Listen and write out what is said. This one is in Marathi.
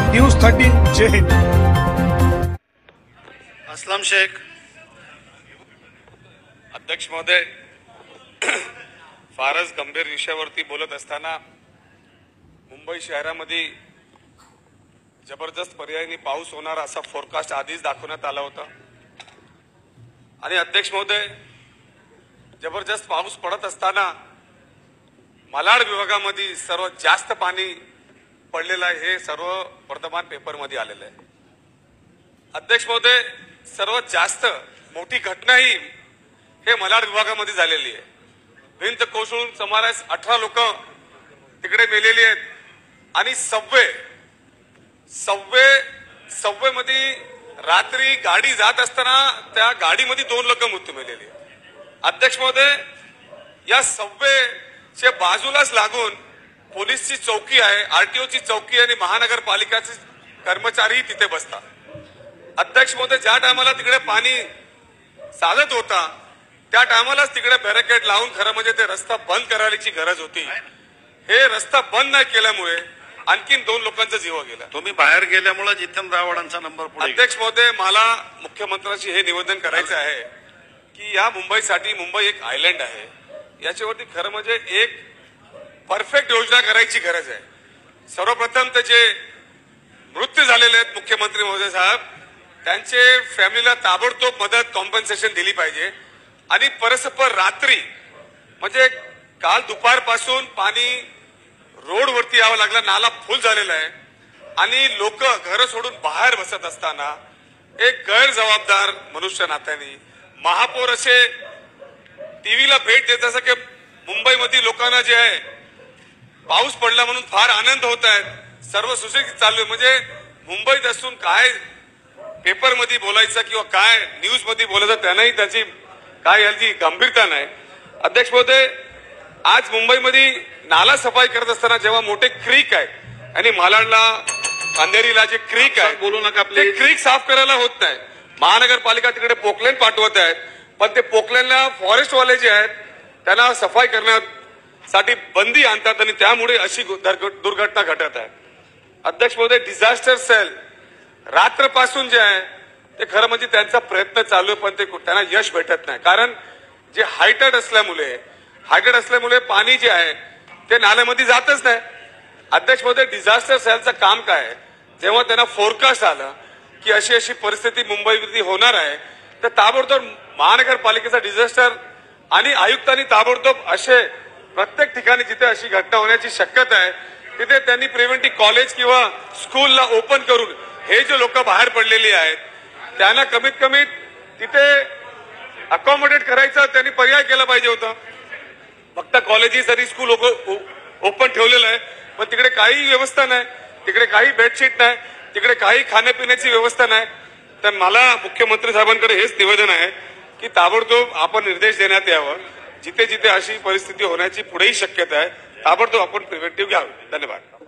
न्यूज 13 जय हिंद। असलम शेख। अध्यक्ष महोदय, फारच गंभीर विषयावरती बोलत असताना मुंबई शहरामध्ये जबरदस्त पर्यायी पाऊस होणार असा फोरकास्ट आधीच दाखवण्यात आला होता आणि अध्यक्ष महोदय, जबरदस्त पाऊस पडत असताना मालाड विभागामध्ये सर्वात जास्त पाणी पडलेलं आहे हे सर्व वर्तमान पेपरमध्ये आलेलं आहे। अध्यक्ष महोदय, सर्वात जास्त मोठी घटना ही हे मालाड विभागामध्ये झालेली आहे। भिंत कोसळून सुमारे 18 लोक तिकडे मेलेली आहेत आणि सबवे मध्ये रात्री गाडी जात असताना त्या गाडीमध्ये 2 लोक मृत्यू मेलेली आहेत। अध्यक्ष महोदय, या सबवेच्या बाजूलाच लागून पोलीसची चौकी आहे, आरटीओची चौकी आणि महानगरपालिकाचे कर्मचारी तिथे बसतात। अध्यक्ष महोदय, ज्या टायमाला तिकडे पाणी साधत होता त्या टायमालाच तिकडे बॅरिकेड लावून खरं म्हणजे ते रस्ता बंद करायची गरज होती। हे रस्ता बंद नाही केल्यामुळे आणखीन 2 लोकांचा जीव गेला। तुम्ही बाहेर गेल्यामुळे जितेंद्र आव्हाडांचा नंबर पुढे। अध्यक्ष महोदय, मला मुख्यमंत्र्यांशी हे निवेदन करायचं आहे की या मुंबईसाठी मुंबई एक आयलंड आहे, याच्यावरती खरं म्हणजे एक परफेक्ट योजना करायची गरज आहे। सर्वप्रथम ते जे मृत्यू झालेले आहेत मुख्यमंत्री महोदय साहेब, त्यांचे फॅमिलीला ताबडतोब मदत कॉम्पन्सेशन दिली पाहिजे आणि परस्पर रात्री म्हणजे काल दुपारपासून पाणी रोडवरती यावं लागलं, नाला फुल झालेला आहे आणि लोक घर सोडून बाहेर बसत असताना एक गैरजबाबदार मनुष्य नात्याने महापौर असे टीव्हीला भेट देत असं की मुंबईमध्ये लोकांना जे आहे पाऊस पडला म्हणून फार आनंद होत आहेत, सर्व सुशेषित चालू आहे। म्हणजे मुंबईत असून काय पेपरमध्ये बोलायचं किंवा काय न्यूज मध्ये बोलायचं त्यांनाही त्याची काय याची गंभीरता नाही। अध्यक्ष महोदय, आज मुंबईमध्ये नाला सफाई करत असताना जेव्हा मोठे क्रीक आहेत आणि मालाडला अंधेरीला जे क्रीक आहे बोलू नका, ते क्रीक साफ करायला होत नाही। महानगरपालिका तिकडे पोकलेन पाठवत आहेत, पण ते पोकलेनला फॉरेस्टवाले जे आहेत त्यांना सफाई करण्यासाठी बंदी आणतात आणि त्यामुळे अशी दुर्घटना घटत आहे। अध्यक्ष महोदय, डिझास्टर सेल रात्रपासून जे आहे ते खरं म्हणजे त्यांचा प्रयत्न चालू आहे, पण ते त्यांना यश भेटत नाही, कारण जे हायटेड असल्यामुळे पाणी जे आहे ते नाल्यामध्ये जातच नाही। अध्यक्ष महोदय, डिझास्टर सेलचं काम काय आहे, जेव्हा त्यांना फोरकास्ट आलं की अशी अशी परिस्थिती मुंबईमध्ये होणार आहे तर ताबडतोब महानगरपालिकेचा डिझास्टर आणि आयुक्तांनी ताबडतोब असे प्रत्येक ठिकाणी जिथे अशी घटना होण्याची शक्यता आहे तिथे त्यांनी प्रिव्हेंटिव्ह कॉलेज किंवा स्कूलला ओपन करून हे जे लोक बाहेर पडलेली आहेत त्यांना कमीत कमी तिथे अकॉमोडेट करायचा त्यांनी पर्याय केला पाहिजे होता। फक्त कॉलेजेस आणि स्कूल ओपन ठेवलेलं आहे, पण तिकडे काही व्यवस्था नाही, तिकडे काही बेडशीट नाही, तिकडे काही खाण्यापिण्याची व्यवस्था नाही। तर मला मुख्यमंत्री साहेबांकडे हेच निवेदन आहे की ताबडतोब आपण निर्देश देण्यात यावं, जिथे जिथे अशी परिस्थिती होण्याची पुढेही शक्यता आहे ताबडतोब आपण प्रिव्हेंटिव्ह घ्यावे। धन्यवाद।